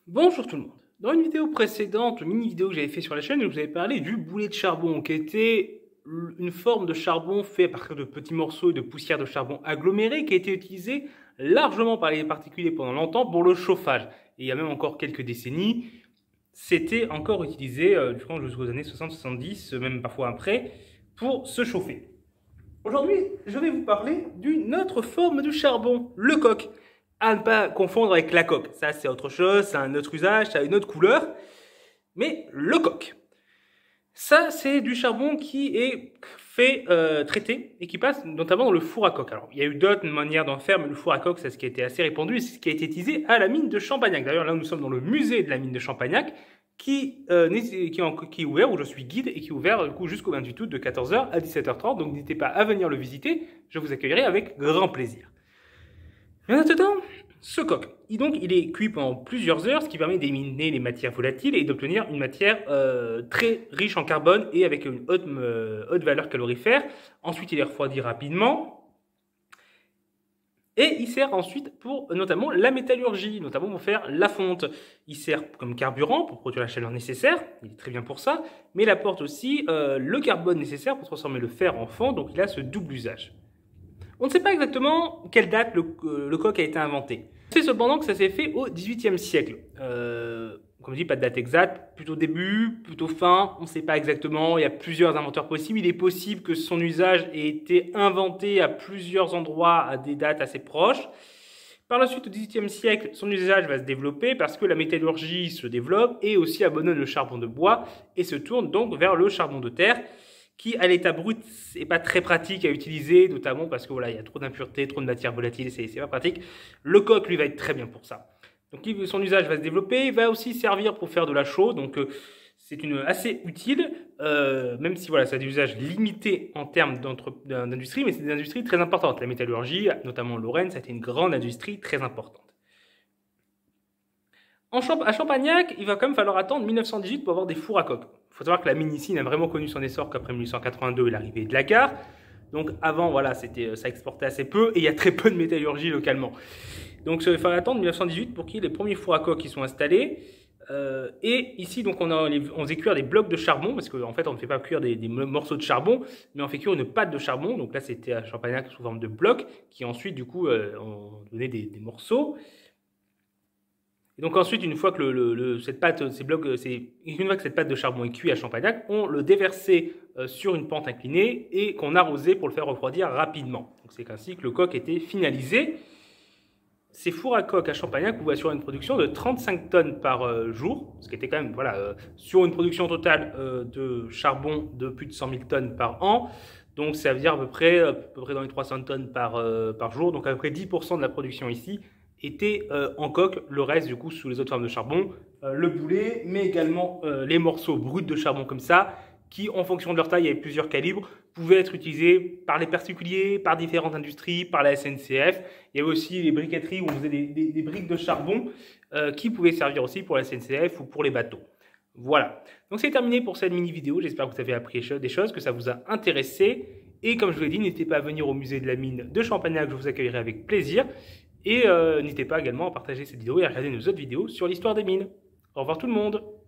Bonjour tout le monde. Dans une vidéo précédente, une mini-vidéo que j'avais fait sur la chaîne, je vous avais parlé du boulet de charbon, qui était une forme de charbon fait à partir de petits morceaux et de poussière de charbon agglomérée, qui a été utilisé largement par les particuliers pendant longtemps pour le chauffage. Et il y a même encore quelques décennies, c'était encore utilisé, je pense jusqu'aux années 60-70, même parfois après, pour se chauffer. Aujourd'hui, je vais vous parler d'une autre forme du charbon, le coke. À ne pas confondre avec la coque. Ça, c'est autre chose, ça a un autre usage, ça a une autre couleur. Mais le coke, ça, c'est du charbon qui est fait, traité et qui passe notamment dans le four à coke. Alors, il y a eu d'autres manières d'en faire, mais le four à coke, c'est ce qui a été assez répandu et c'est ce qui a été utilisé à la mine de Champagnac. D'ailleurs, là, nous sommes dans le musée de la mine de Champagnac qui est ouvert, où je suis guide et qui est ouvert du coup, jusqu'au 28 août de 14 h à 17 h 30. Donc, n'hésitez pas à venir le visiter. Je vous accueillerai avec grand plaisir. Et en attendant, ce coke, il est cuit pendant plusieurs heures, ce qui permet d'éliminer les matières volatiles et d'obtenir une matière très riche en carbone et avec une haute valeur calorifère. Ensuite, il est refroidi rapidement. Et il sert ensuite pour notamment la métallurgie, notamment pour faire la fonte. Il sert comme carburant pour produire la chaleur nécessaire, il est très bien pour ça, mais il apporte aussi le carbone nécessaire pour transformer le fer en fonte, donc il a ce double usage. On ne sait pas exactement quelle date le coke a été inventé. On sait cependant que ça s'est fait au XVIIIe siècle. Comme je dis, pas de date exacte, plutôt début, plutôt fin, on ne sait pas exactement, il y a plusieurs inventeurs possibles. Il est possible que son usage ait été inventé à plusieurs endroits à des dates assez proches. Par la suite, au XVIIIe siècle, son usage va se développer parce que la métallurgie se développe et aussi abandonne le charbon de bois et se tourne donc vers le charbon de terre, qui à l'état brut n'est pas très pratique à utiliser, notamment parce que voilà, il y a trop d'impuretés, trop de matières volatiles, c'est pas pratique. Le coke, lui, va être très bien pour ça. Donc son usage va se développer, il va aussi servir pour faire de la chaux, donc c'est assez utile, même si voilà, ça a des usages limités en termes d'industrie, mais c'est des industries très importantes. La métallurgie, notamment en Lorraine, ça a été une grande industrie très importante. À Champagnac, il va quand même falloir attendre 1918 pour avoir des fours à coke. Il faut savoir que la mine ici n'a vraiment connu son essor qu'après 1882 et l'arrivée de la gare. Donc avant, voilà, ça exportait assez peu et il y a très peu de métallurgie localement. Donc il fallait attendre 1918 pour qu'il y ait les premiers fours à coke qui sont installés. Et ici, donc, on faisait cuire des blocs de charbon, parce qu'en fait, on ne fait pas cuire des morceaux de charbon, mais on fait cuire une pâte de charbon. Donc là, c'était à Champagnac sous forme de blocs, qui ensuite, du coup, on donnait des morceaux. Et donc ensuite, une fois que cette pâte de charbon est cuite à Champagnac, on le déversait sur une pente inclinée et qu'on arrosait pour le faire refroidir rapidement. C'est ainsi que le coke était finalisé. Ces fours à coke à Champagnac pouvaient assurer une production de 35 tonnes par jour, ce qui était quand même sur une production totale de charbon de plus de 100 000 tonnes par an. Donc ça veut dire à peu près dans les 300 tonnes par jour, donc à peu près 10% de la production ici était en coque, le reste du coup sous les autres formes de charbon, le boulet, mais également les morceaux bruts de charbon comme ça, qui en fonction de leur taille, il y avait plusieurs calibres, pouvaient être utilisés par les particuliers, par différentes industries, par la SNCF. Il y avait aussi les briqueteries où on faisait des briques de charbon qui pouvaient servir aussi pour la SNCF ou pour les bateaux. Voilà, donc c'est terminé pour cette mini vidéo, j'espère que vous avez appris des choses, que ça vous a intéressé. Et comme je vous l'ai dit, n'hésitez pas à venir au musée de la mine de Champagnac, je vous accueillerai avec plaisir. Et n'hésitez pas également à partager cette vidéo et à regarder nos autres vidéos sur l'histoire des mines. Au revoir tout le monde!